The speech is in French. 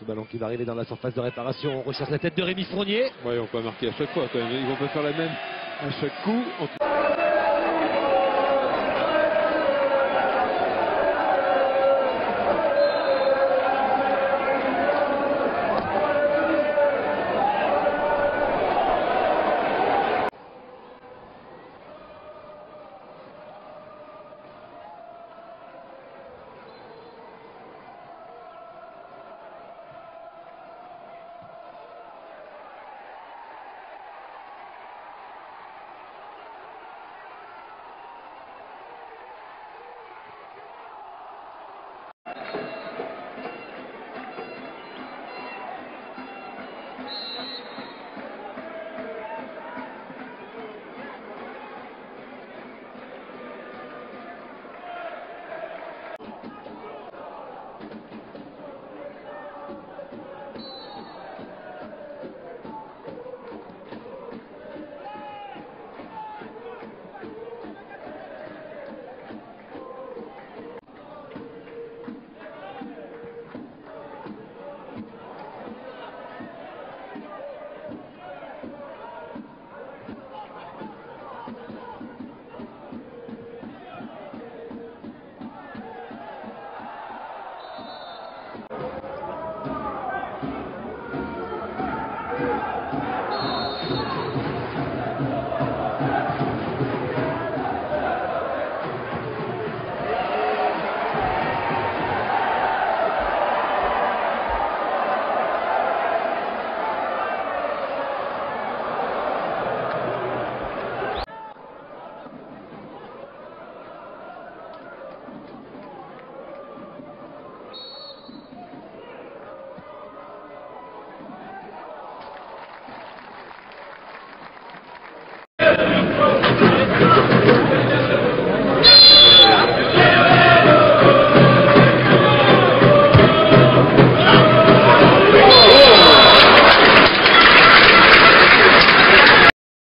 ballon qui va arriver dans la surface de réparation. On recherche la tête de Rémi Fournier. Ouais, on peut marquer à chaque fois quand même. Ils vont pas faire la même à chaque coup.